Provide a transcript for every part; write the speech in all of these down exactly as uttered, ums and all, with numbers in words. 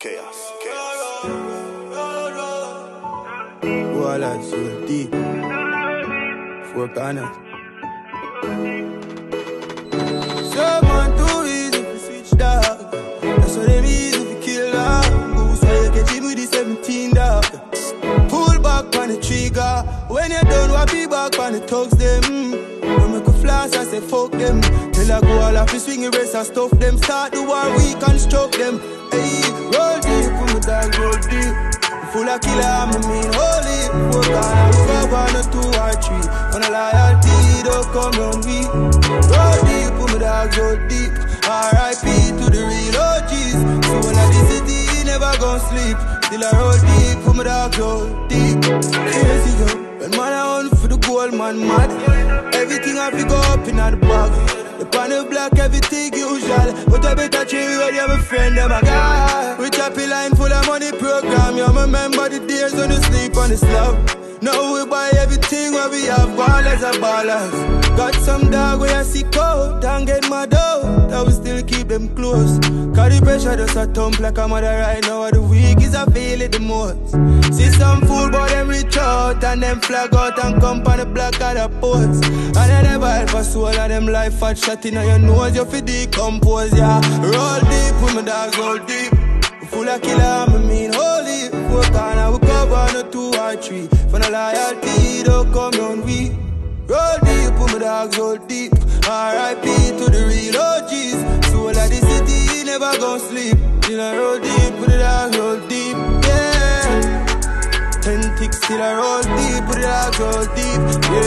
Chaos, chaos. Voilà, sur le deep. Four corners. Someone too easy to switch dog. That's what them easy to kill dog. Goose why you catch him with the seventeen dog. Pull back on the trigger. When you're done, what be back on the thugs them. When make a flash, I say fuck them. Till I go all off the swing and race and stuff them. Start the war, we construct them. Hey, roll deep, put my dog roll deep. Full of killer, I mean holy. Four guys, five, one, or two, or three. On a loyalty, don't come on me. Roll deep, put my dogs roll deep. R I P to the real O Gs. So when I this city, never gon' sleep. Still I roll deep, put my dogs roll deep. Crazy yo, when man I hunt for the gold, man mad. Everything I fi go up in the bag. The panel black, everything usual. But I better treat you, you're my friend, I'm a guy. We happy line full of money program. You remember the days when you sleep on the slab. Now we buy everything where we have ballers and ballers. Got some dog where I see cold and get my dough. That we still keep them close. Cause the pressure just a thump like a mother right now. The week is I feel it the most. See some fool but them reach out and them flag out and come on the block of the post. And they never help a soul of them life fat shot in your nose. You fi decompose, yeah. Roll deep with my dogs roll deep. Full of killer, I mean holy. Four corner, we cover on a two or three. For the loyalty, don't come on we. Roll deep, put my dogs roll deep. R I P to the real O Gs. Soul of the city, never gon' sleep. Still I roll deep, put the dogs roll deep. Yeah. Ten ticks, still I roll deep, put the dogs roll deep.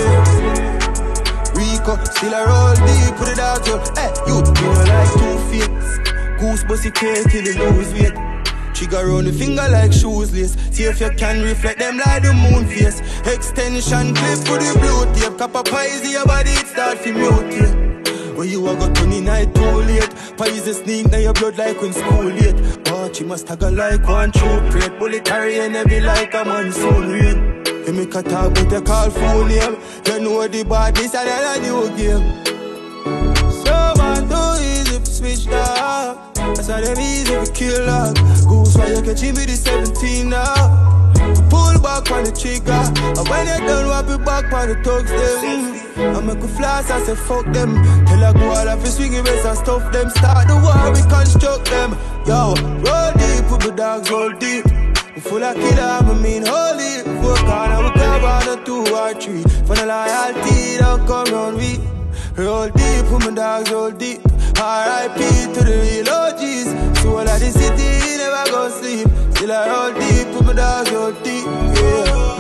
Yeah. Rico, still I roll deep, put the dogs roll. Hey, you, you know like two feet. Goose bust it clear till you lose weight. Trigger round the finger like shoes lace. See if you can reflect them like the moon face. Extension clip for the blue tape. Copper pies your body it start to mutate. When you a got twenty night too late. Pies the sneak now your blood like when school late. Watch you must stagger like one true plate. Bullet carrying heavy like a monsoon rain. You make a talk but you call full name. You know the badness and a new game. So man too easy to switch dog. That's why them easy to kill dog. Goose why you catch him with the seventeen now. To pull back on the trigger. And when you done wrap it back on the thugs them. I make a flash I say fuck them. Till I go all off the swing and race and stuff them. Start the war we construct them. Yo, roll deep with the dogs roll deep. We full of killer I mean holy. Four corner we cover on a two or three. For the loyalty don't come round we. Roll deep, put my dogs roll deep. R I P to the real O Gs. So all of the city never gon' sleep. Still I roll deep, put my dogs roll deep. Yeah.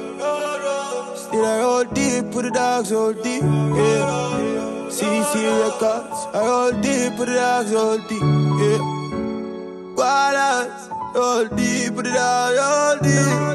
Still I roll deep, put the dogs roll deep. Yeah. C D C Records. I roll deep, put the dogs roll deep. Yeah. Wallace, roll deep, put the dogs roll deep.